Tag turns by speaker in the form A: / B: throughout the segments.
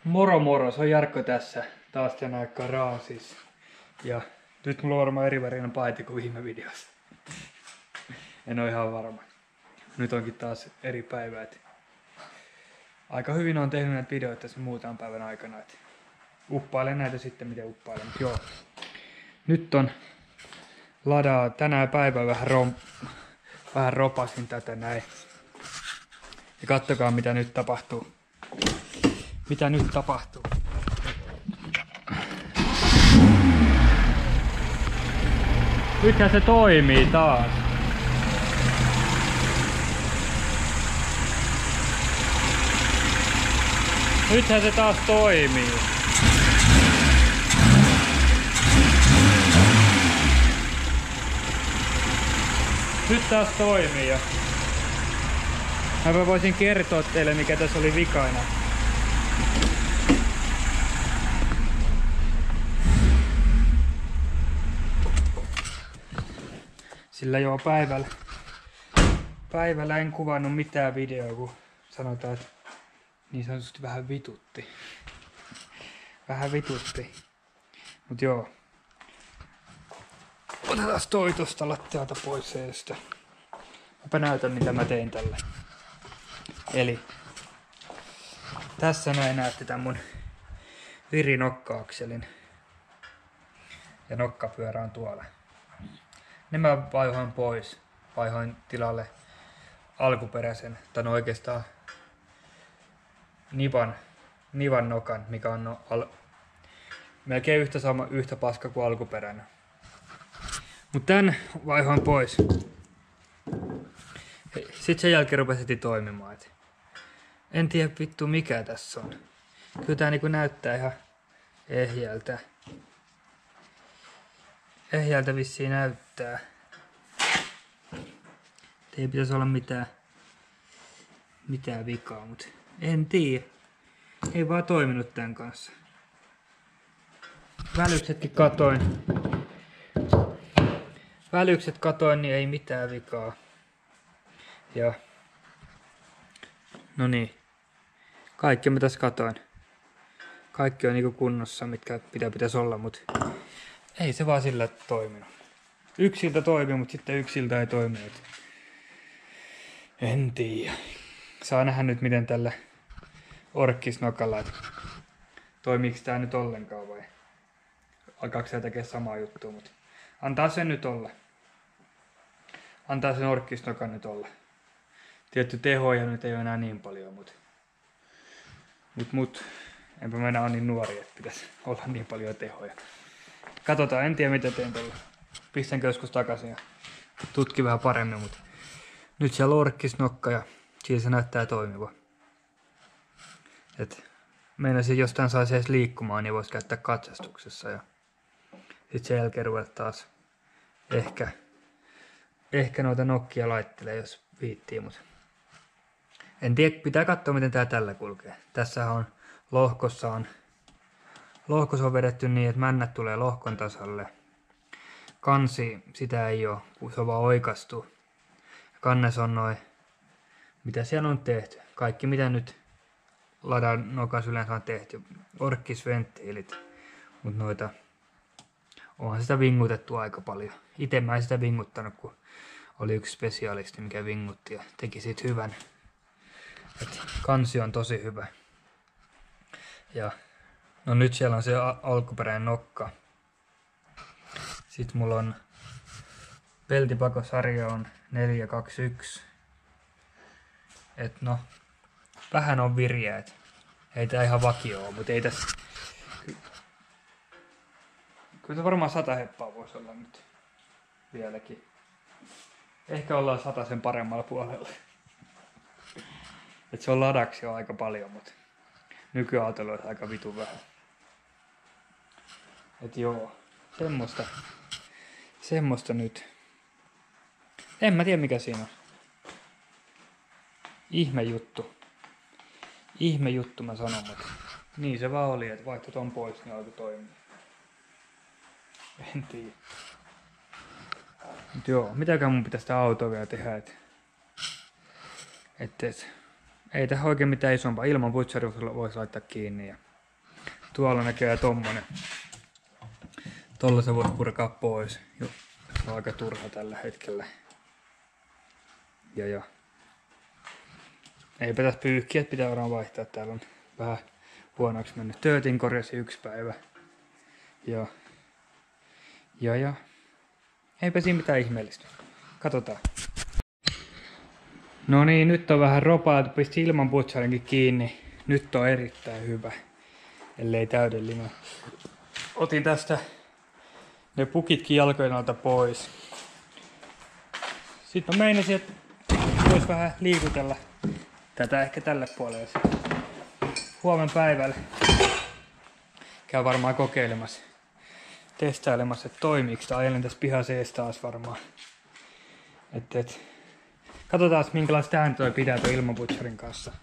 A: Moro moro, se on Jarkko tässä. Taas tämän aikaa raasis. Ja nyt mulla on varmaan eri värinen paita kuin viime videossa. En oo ihan varma. Nyt onkin taas eri päivä. Aika hyvin on tehnyt näitä videoita tässä muutaman päivän aikana. Uppailen näitä sitten miten uppailen. Joo. Nyt on ladaa tänään päivän vähän ropasin tätä näin. Ja kattokaa mitä nyt tapahtuu. Mitä nyt tapahtuu? Nythän se toimii taas. Nythän se taas toimii. Nyt taas toimii jo. Mä voisin kertoa teille mikä tässä oli vikana. Sillä joo päivällä en kuvannut mitään videoa, kun sanotaan, että niin sanotusti vähän vitutti. Mut joo. Otetaan toi tosta lattialta pois eestä. Mäpä näytän mitä mä tein tällä. Eli tässä näin näette tän mun virinokka-akselin. Ja nokkapyörä on tuolla. Ne mä vaihoin pois. Vaihoin tilalle alkuperäisen, tai no oikeastaan Nivan nokan, mikä on melkein yhtä paska kuin alkuperäinen. Mut tän vaihoin pois. Sitten sen jälkeen rupesi heti toimimaan. En tiedä vittu mikä tässä on. Kyllä tää niinku näyttää ihan ehjältä. Ehjältä vissiin näyttää. Ei pitäisi olla mitään vikaa, mutta en tiedä. Ei vaan toiminut tän kanssa. Välykset katoin, niin ei mitään vikaa. Ja no niin. Kaikki mä tässä katoin. Kaikki on niinku kunnossa, mitkä pitäisi olla, mutta ei se vaan sillä toiminut. Yksiltä toimi, mutta sitten yksiltä ei toiminut. En tiedä. Saa nähdä nyt miten tällä orkkisnokalla, että toimiiko tää nyt ollenkaan vai alkaako se tekee samaa juttua, mutta antaa sen nyt olla. Antaa sen orkkisnokan nyt olla. Tietty tehoja nyt ei ole enää niin paljon, mutta enpä mä enää ole niin nuori, että pitäisi olla niin paljon tehoja. Katsotaan, en tiedä mitä teen tuolla. Pistänkö joskus takaisin ja tutki vähän paremmin, mutta nyt siellä on orkkisnokka ja siinä se näyttää toimiva. Et meinasin jostain saisi edes liikkumaan, niin voisi käyttää katsastuksessa ja sitten sen jälkeen ruveta taas ehkä noita nokkia laittelee, jos viittii, mutta en tiedä, pitää katsoa miten tää tällä kulkee. Tässä on lohkossa on vedetty niin, että männät tulee lohkon tasalle. Kansi, sitä ei oo, kun se on vaan oikastu. Kannes on noin, mitä siellä on tehty. Kaikki mitä nyt ladan nokas yleensä on tehty. Orkkisventtiilit, mutta noita onhan sitä vingutettu aika paljon. Ite mä en sitä vinguttanut, kun oli yksi spesialisti, mikä vingutti ja teki siitä hyvän. Et kansi on tosi hyvä. Ja no nyt siellä on se alkuperäinen nokka. Sitten mulla on peltipakosarja on 421. Et no, vähän on viriä, et ei tää ihan vakio oo, mut ei tässä. Kyllä se varmaan 100 heppaa voisi olla nyt vieläkin. Ehkä ollaan 100 sen paremmalla puolella. Et se on ladaksi jo aika paljon, mutta nykyautoilla on aika vitun vähän. Et joo, semmoista nyt. En mä tiedä mikä siinä on. Ihme juttu mä sanon, mutta niin se vaan oli, että vaihto ton pois, niin alkoi toimia. En tiedä. Mut joo, mitäkään mun pitäisi tää autoa vielä tehdä, et ei tähän oikein mitään isompaa. Ilman putsari voisi laittaa kiinni ja Tuolla näkee tommonen. Tolla se voisi purkaa pois. Se on aika turha tällä hetkellä. Ja. Eipä tässä pyyhkiä, pitää varmaan vaihtaa. Täällä on vähän huonoksi mennyt. Töötin korjasi 1 päivä. Ja. Eipä siinä mitään ihmeellistä. Katsotaan. No niin, nyt on vähän ropailtu. Pisti ilmanputsarinkin kiinni. Nyt on erittäin hyvä. Ellei täydellinen. Otin tästä ne pukitkin jalkojen alta pois. Sitten mä meinasin, että vois vähän liikutella tätä ehkä tälle puolelle. Huomenna päivällä käyn varmaan kokeilemassa, testailemassa, että toimiiko tää. Ajelen tässä pihassa ees taas varmaan. Katsotaan minkälaista ääntä toi pitää toi ilmanputsarin kanssa.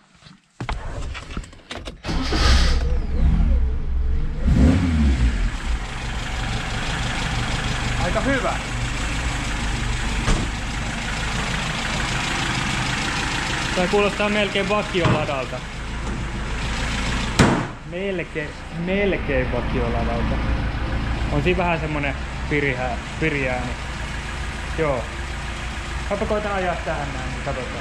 A: Aika hyvä. Tää kuulostaa melkein vakioladalta. Melkein vakioladalta. On siinä vähän semmonen piriääni. Joo. Mä koitan ajaa tähän näin, niin katsotaan.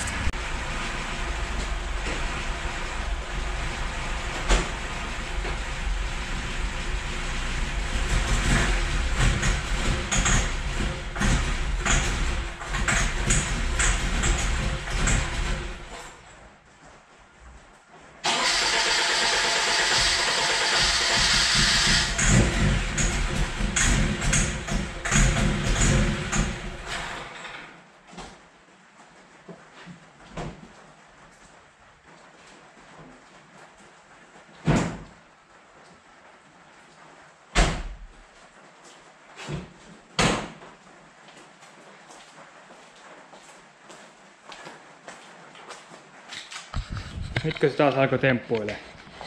A: Nytkö se taas alkoi temppuilemaan?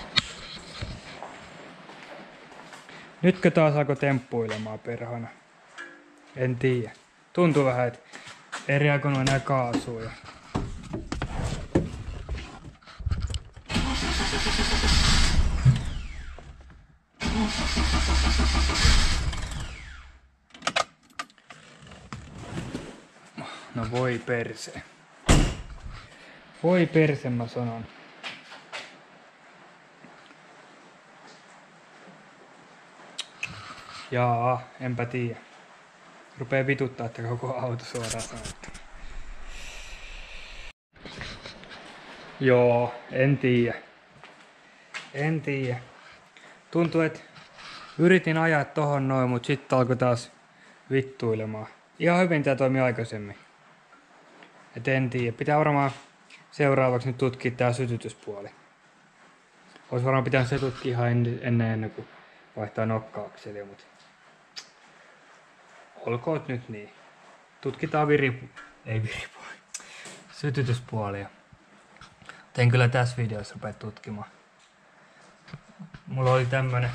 A: Nytkö taas alkoi temppuilemaan perhana? En tiedä. Tuntuu vähän, että ei reagoinut enää kaasuun. No voi perse. Voi perse, mä sanon. Jaa, enpä tiedä. Rupee vituttaa, että koko auto suoraan sanottuna. Joo, en tiedä. Tuntuu, että yritin ajaa tohon noin, mut sitten alkoi taas vittuilemaan. Ihan hyvin tää toimi aikaisemmin. Et en tiedä. Pitää varmaan seuraavaksi nyt tutkia tää sytytyspuoli. Ois varmaan pitänyt se tutkia ihan ennen kuin vaihtaa nokka-akselia, mut olkoon nyt niin. Tutkitaan sytytyspuolia. En kyllä tässä videossa rupea tutkimaan. Mulla oli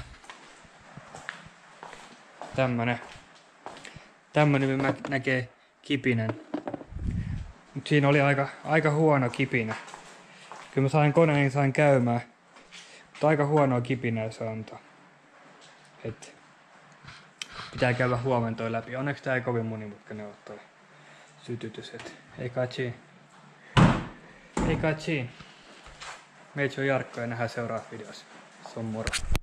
A: tämmönen näkee kipinen. Mut siinä oli aika huono kipinä. Kyllä mä sain käymään. Mutta aika huonoa kipinää se antaa. Et pitää käydä huomenna toi läpi. Onneksi tää ei kovin monimutkainen ole toi sytytys. Et ei kai siinä. Meitä on Jarkko ja nähdään seuraavassa videossa. Se on moro.